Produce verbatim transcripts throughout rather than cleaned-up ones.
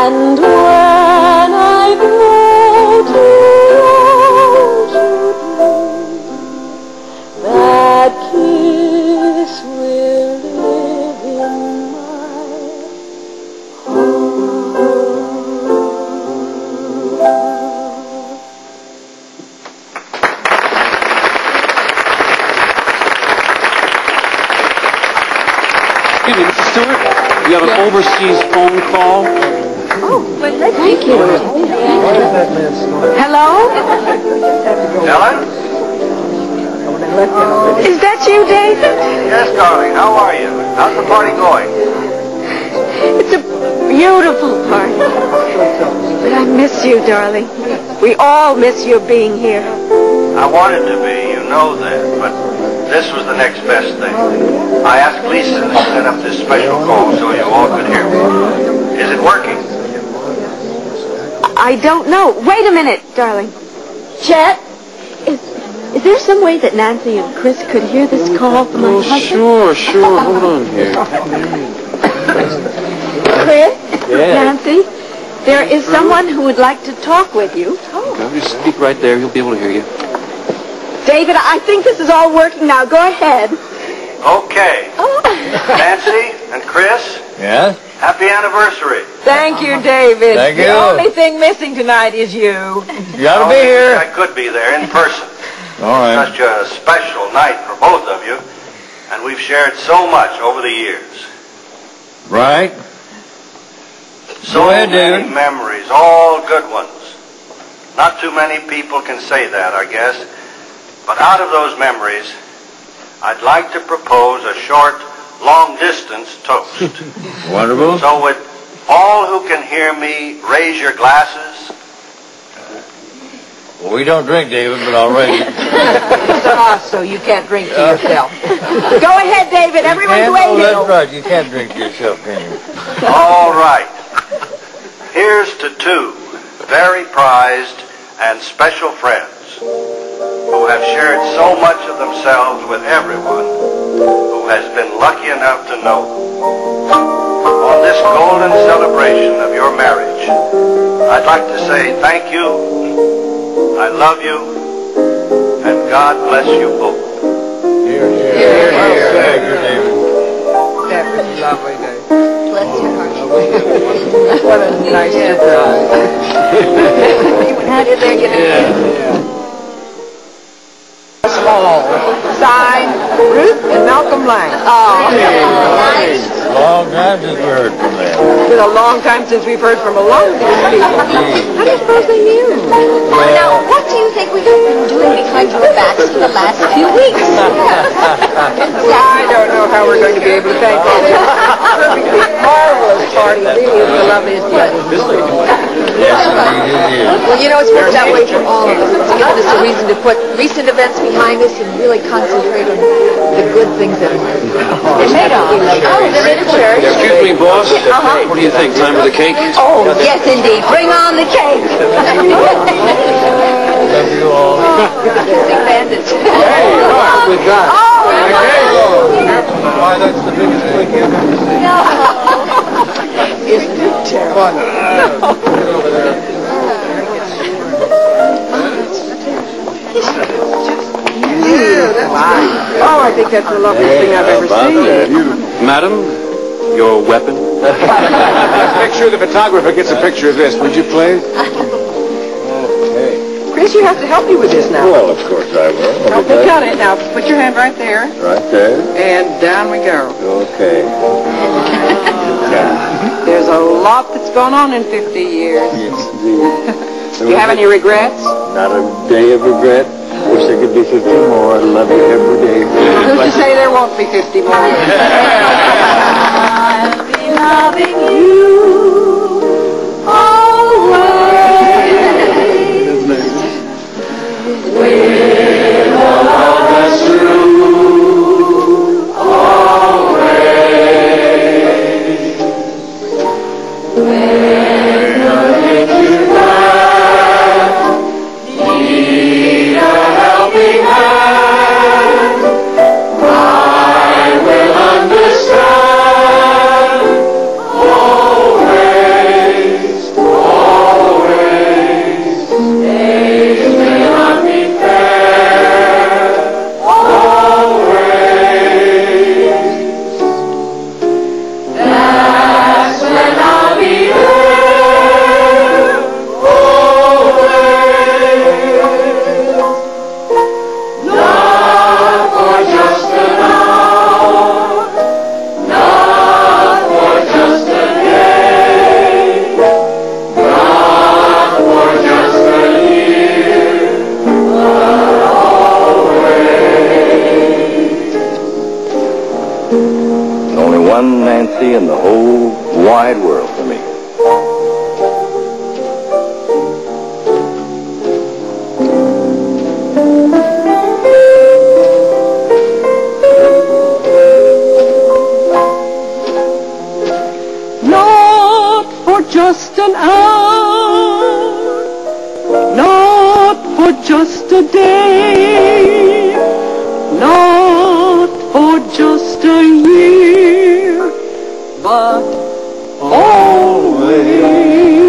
And when I grow too old to dream, that kiss will live in my Excuse me, Missus Stewart, you have an yes. overseas phone call. Oh, well, thank you. Hello? Helen? Is that you, David? Yes, darling. How are you? How's the party going? It's a beautiful party. But I miss you, darling. We all miss you being here. I wanted to be, you know that, but this was the next best thing. I asked Lisa to set up this special call so you all could hear me. Is it working? I don't know. Wait a minute, darling. Chet, is, is there some way that Nancy and Chris could hear this call from my Oh, husband? sure, sure. Hold on here. Chris? Yeah. Nancy? There is someone who would like to talk with you. Oh. Just speak right there. He'll be able to hear you. David, I think this is all working now. Go ahead. Okay. Oh. Nancy and Chris? Yes? Happy anniversary. Thank you, David. Thank you. The only thing missing tonight is you. You ought to be here. I could be there in person. All right. Such a special night for both of you. And we've shared so much over the years. Right. So Go ahead, many David. memories, all good ones. Not too many people can say that, I guess. But out of those memories, I'd like to propose a short, long-distance toast. Wonderful. So would all who can hear me raise your glasses? Well, we don't drink, David, but I'll raise it. It's us, so you can't drink to yourself. Go ahead, David. Everyone's Oh, waiting. that's right. You can't drink to yourself, can you? All right. Here's to two very prized and special friends who have shared so much of themselves with everyone who has been lucky enough to know. On this golden celebration of your marriage, I'd like to say thank you, I love you, and God bless you both. Here, here. Here, here. Thank you, David. That was lovely, David. Bless your heart. What a nice surprise. How did they get it? Yeah. Small. Signed, Ruth and Malcolm Lang. Oh, Nice. Long time since we heard from them. It's been a long time since we've heard from a lot of these people. How do you suppose they knew? Now, what do you think we have been doing behind your backs for the last few weeks? I don't know how we're going to be able to thank all this perfectly marvelous party. It really is the loveliest place. Yes, indeed it is. Well, you know, it's worked that way for all of us. It's given us a reason to put recent events behind us and really concentrate on the good things that They made all. Oh, they're in a church. Excuse me, boss. Uh-huh. What do you think? Time for the cake? Oh, yes, indeed. Bring on the cake. Love you all. Big bandits. Hey, look, we got it. Oh, Why, that's the biggest cake you've ever seen. Isn't it terrible? Get over there. Oh, I think that's the loveliest thing I've ever seen. Madam, your weapon? Make sure the photographer gets a picture of this, would you, please? Okay. Chris, you have to help me with this now. Well, of course I will. Help me cut it. Now, put your hand right there, Right there. and down we go. Okay. There's a lot that's gone on in fifty years. Yes, indeed. Do you have any regrets? Not a day of regret. Wish there could be fifty more. I love you every day. Who's to say there won't be fifty more? I'll be loving you always. With all of us through, always. When you're thinking back, need a helping hand, I will understand always. world to me. Not for just an hour, not for just a day, not for just a year, but always.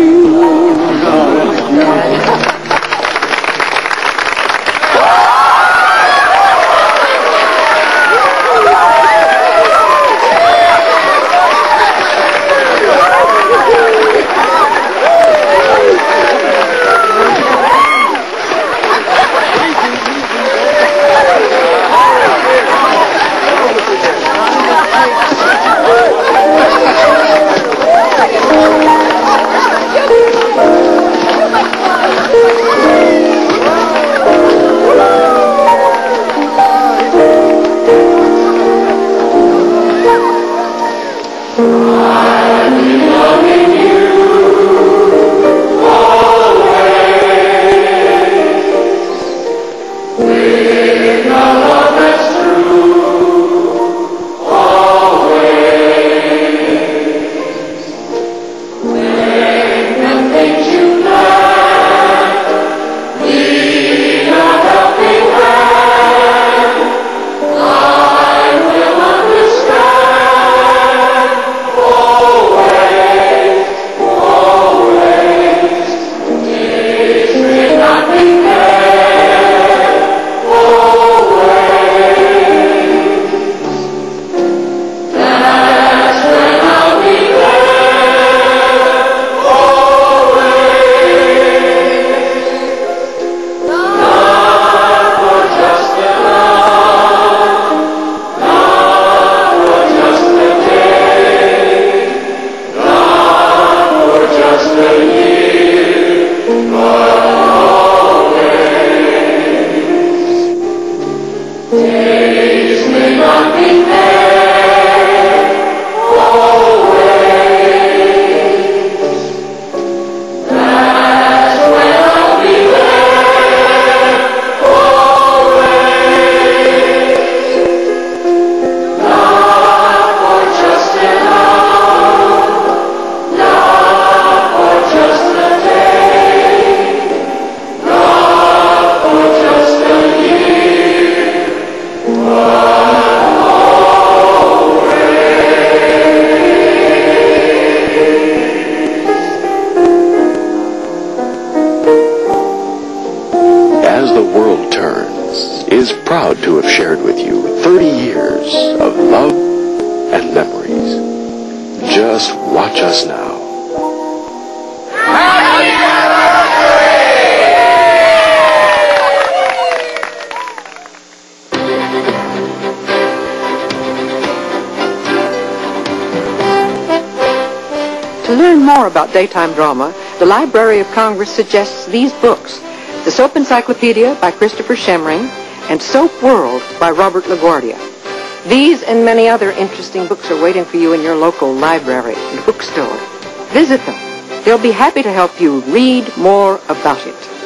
Proud to have shared with you thirty years of love and memories. Just watch us now. To learn more about daytime drama, the Library of Congress suggests these books: The Soap Encyclopedia by Christopher Schemring and Soap World by Robert LaGuardia. These and many other interesting books are waiting for you in your local library and bookstore. Visit them. They'll be happy to help you read more about it.